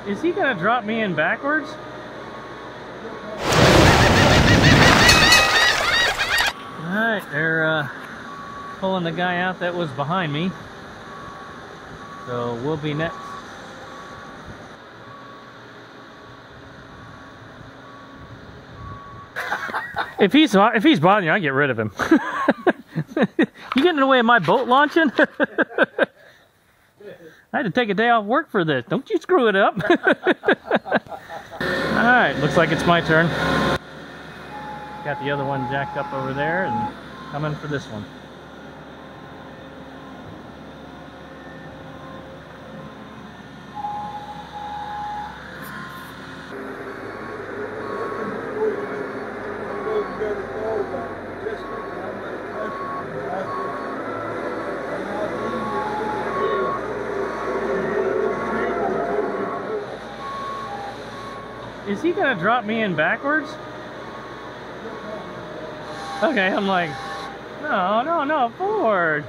Is he gonna drop me in backwards? Alright, they're pulling the guy out that was behind me. So we'll be next. If he's bothering you, I'll get rid of him. You getting in the way of my boat launching? I had to take a day off work for this. Don't you screw it up. Alright, looks like it's my turn. Got the other one jacked up over there and coming for this one. Is he gonna drop me in backwards? Okay, I'm like, no, forward.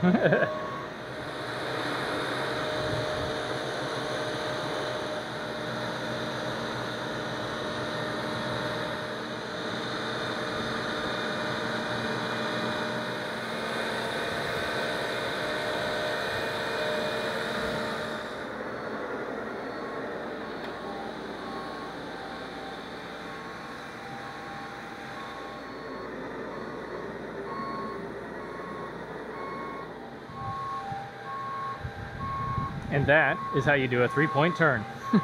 And that is how you do a 3-point turn.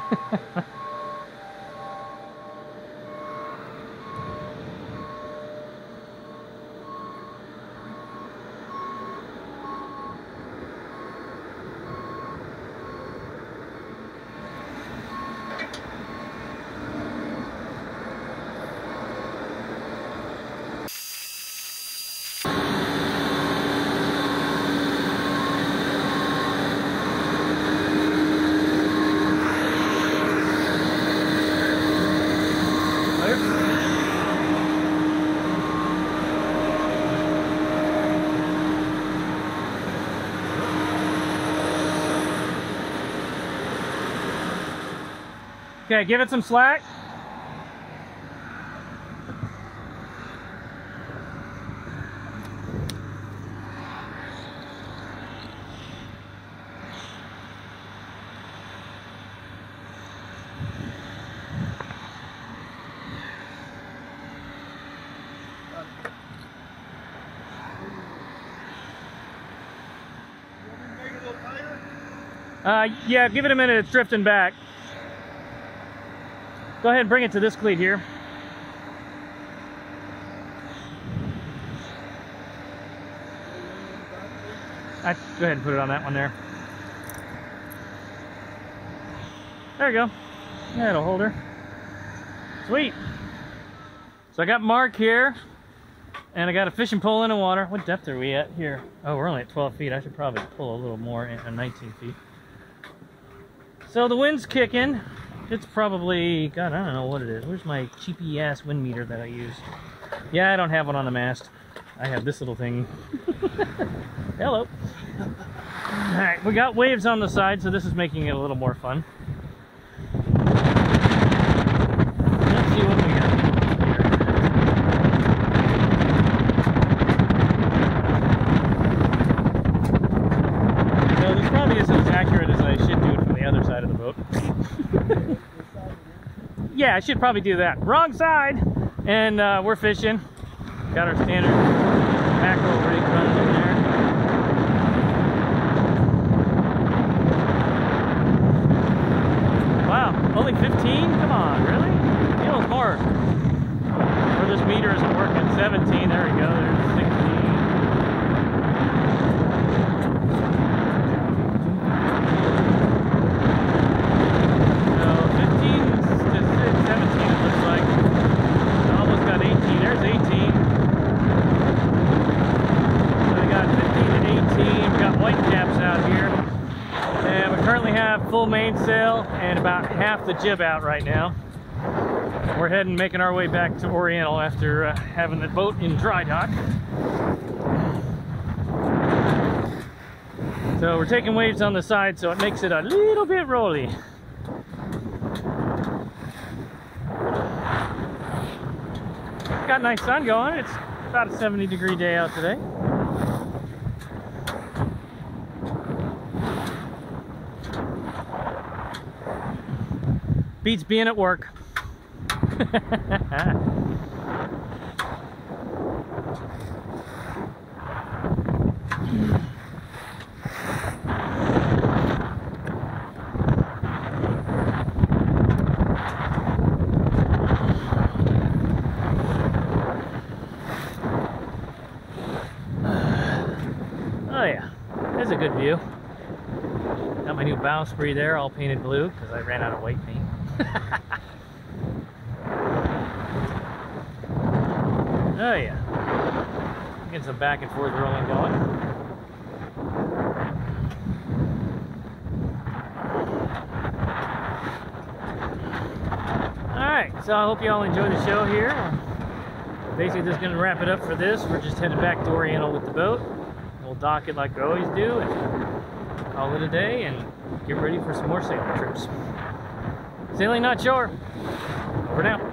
Okay, give it some slack. Yeah, give it a minute, it's drifting back. Go ahead and bring it to this cleat here. Go ahead and put it on that one there. There you go. That'll hold her. Sweet. So I got Mark here, and I got a fishing pole in the water. What depth are we at here? Oh, we're only at 12 feet. I should probably pull a little more at 19 feet. So the wind's kicking. It's probably, God, I don't know what it is. Where's my cheapy ass wind meter that I use? Yeah, I don't have one on the mast. I have this little thing. Hello. Alright, we got waves on the side, so this is making it a little more fun. Let's see what we got here. So this probably isn't as accurate as I should do it from the other side of the boat. Yeah, I should probably do that. Wrong side! And we're fishing. Got our standard mackerel rig running in there. Wow, only 15? Come on, really? Feels more. Where this meter isn't working. 17, there we go. There's 16. Full mainsail and about half the jib out right now. We're heading, making our way back to Oriental after having the boat in dry dock. So we're taking waves on the side, so it makes it a little bit rolly. Got nice sun going. It's about a 70-degree day out today. Beats being at work. Oh yeah, there's a good view. Got my new bowsprit there, all painted blue because I ran out of white paint. Oh yeah, getting some back and forth rolling going. Alright, so I hope you all enjoy the show here. Basically just going to wrap it up for this. We're just headed back to Oriental with the boat. We'll dock it like we always do and call it a day and get ready for some more sailing trips. Sailing not shore. Over now.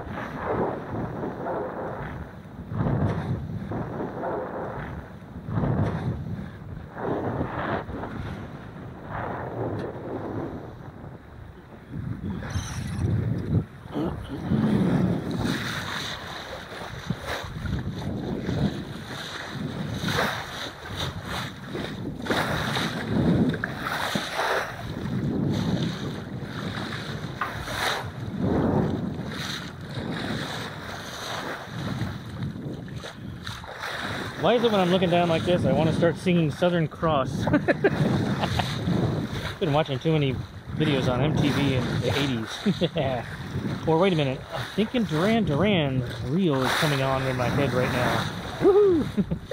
Why is it when I'm looking down like this, I want to start singing Southern Cross? Been watching too many videos on MTV in the 80s. Yeah. Or wait a minute, I'm thinking Duran Duran reel is coming on in my head right now. Woohoo!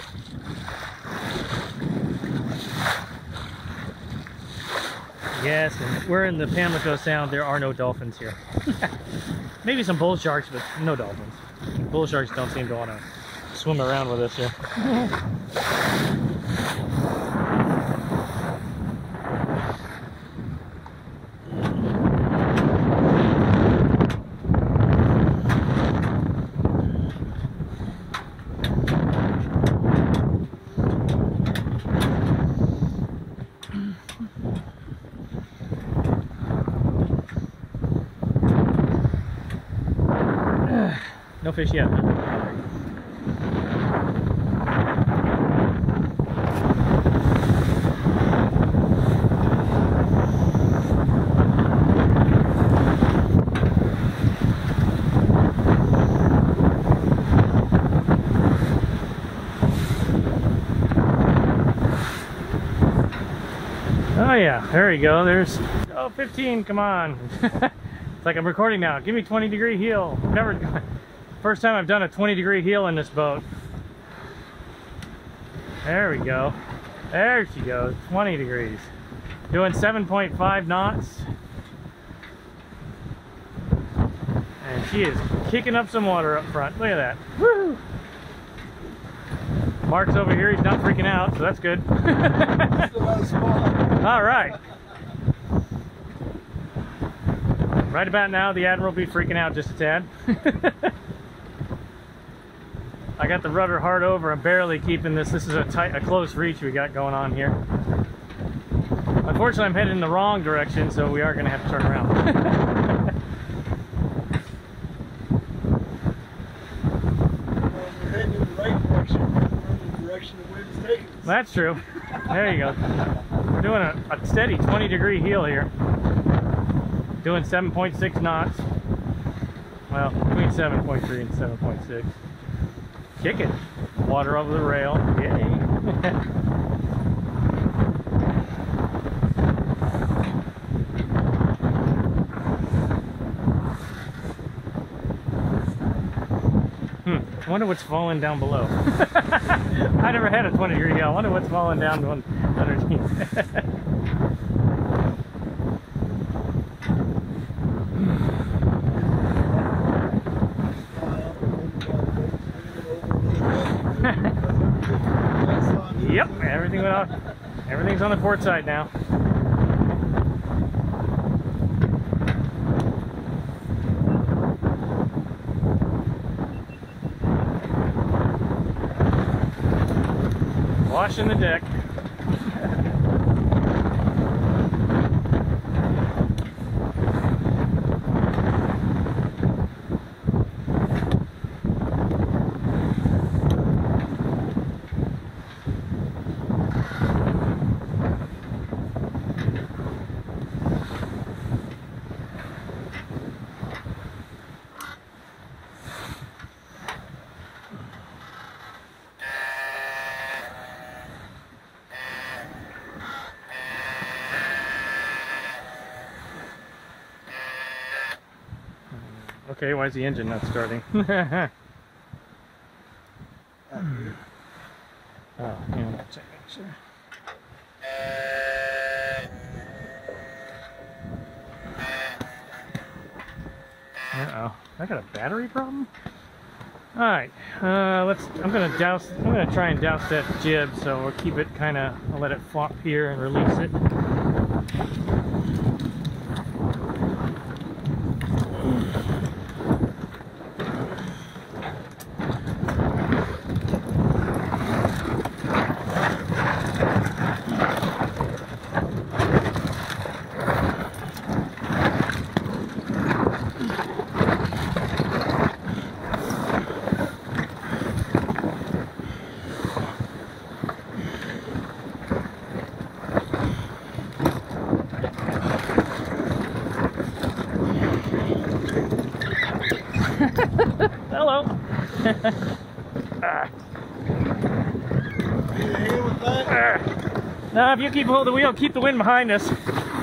Yes, and we're in the Pamlico Sound. There are no dolphins here. Maybe some bull sharks, but no dolphins. Bull sharks don't seem to want to swim around with us here. No fish yet, huh? Oh yeah, there you go. There's 15. Come on. It's like I'm recording now. Give me 20-degree heel. Never. First time I've done a 20-degree heel in this boat. There we go. There she goes. 20 degrees. Doing 7.5 knots. And she is kicking up some water up front. Look at that. Woo! Mark's over here. He's not freaking out, so that's good. All right. Right about now, the Admiral will be freaking out just a tad. I got the rudder hard over. I'm barely keeping this. This is a close reach we got going on here. Unfortunately, I'm headed in the wrong direction, so we are going to have to turn around. We're heading in the right direction. We're in the direction the wind is taking us. That's true. There you go. We're doing a steady 20-degree heel here. Doing 7.6 knots. Well, between 7.3 and 7.6. Kick it. Water over the rail. Yay. I wonder what's falling down below. I never had a 20-degree heel. I wonder what's falling down underneath. Yep, everything went off. Everything's on the port side now. washing the deck. Okay, why is the engine not starting? Oh, yeah, check that, sure. Uh-oh, I got a battery problem? Alright, I'm gonna try and douse that jib, so we'll keep it kinda, I'll let it flop here and release it. Hello. Now, if you keep hold of the wheel, keep the wind behind us.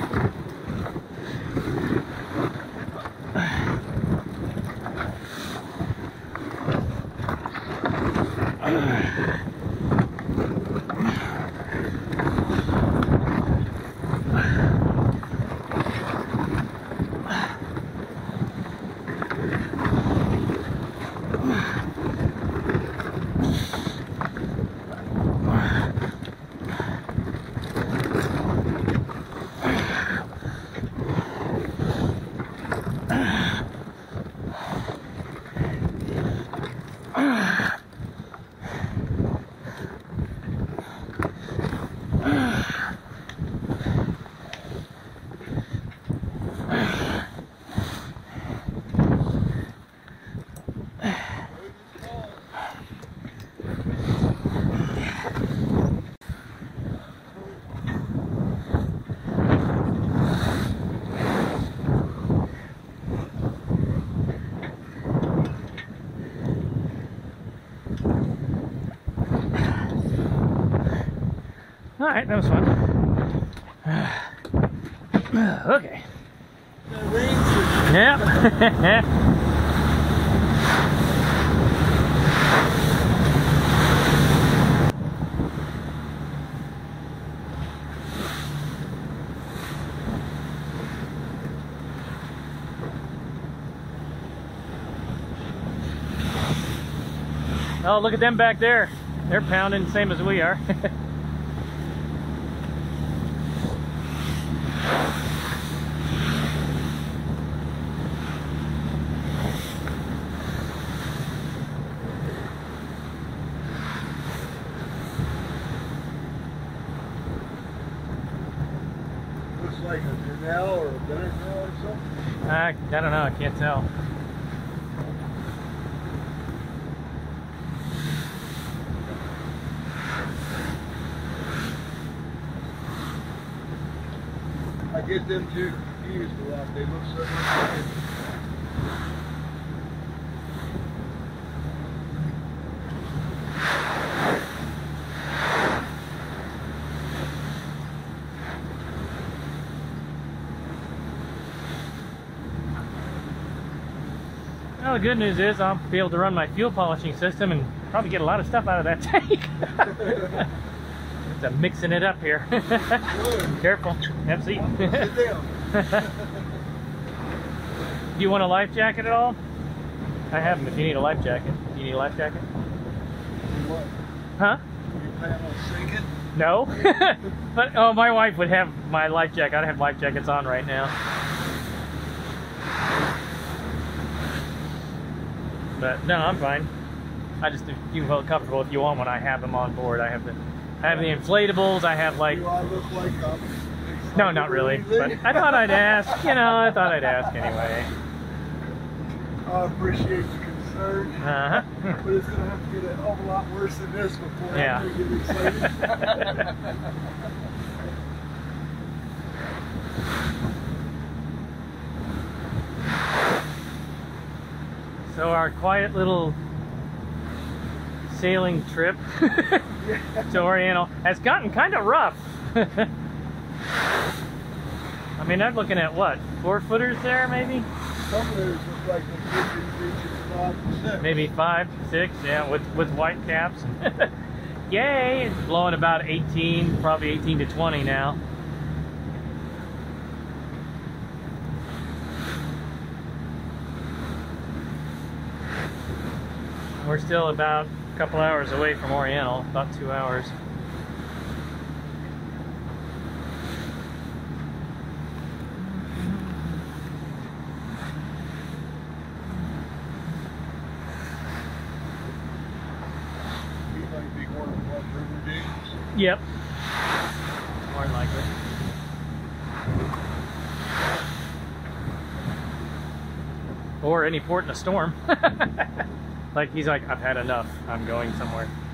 Alright, that was fun. Okay. Yep. Oh, look at them back there. They're pounding the same as we are. Looks like a canal or a better canal or something. I don't know, I can't tell. I get them two confused a lot. They look so much like it. Well, the good news is I'll be able to run my fuel polishing system and probably get a lot of stuff out of that tank. I'm mixing it up here. Careful. Have a seat. Sit down. Do you want a life jacket at all? I have them if you need a life jacket. Do you need a life jacket? What? Huh? You plan on sinking? No. But oh, my wife would have my life jacket. I don't have life jackets on right now. But no, I'm fine. I just, if you feel comfortable, if you want one, I have them on board. I have the I have the inflatables. I have like... Do I look like No, not really. But I thought I'd ask. You know, I thought I'd ask anyway. I appreciate the concern. Uh-huh. But it's going to have to get a hell of a lot worse than this before Yeah. I get excited. So our quiet little sailing trip to Oriental has gotten kind of rough. I mean, I'm looking at what, 4-footers there maybe? Some of those look like they 5 and 6. Maybe 5, 6, yeah, with white caps. Yay! It's blowing about 18, probably 18 to 20 now. We're still about a couple hours away from Oriental, about 2 hours. Yep. More than likely. Or any port in a storm. Like he's like, I've had enough. I'm going somewhere.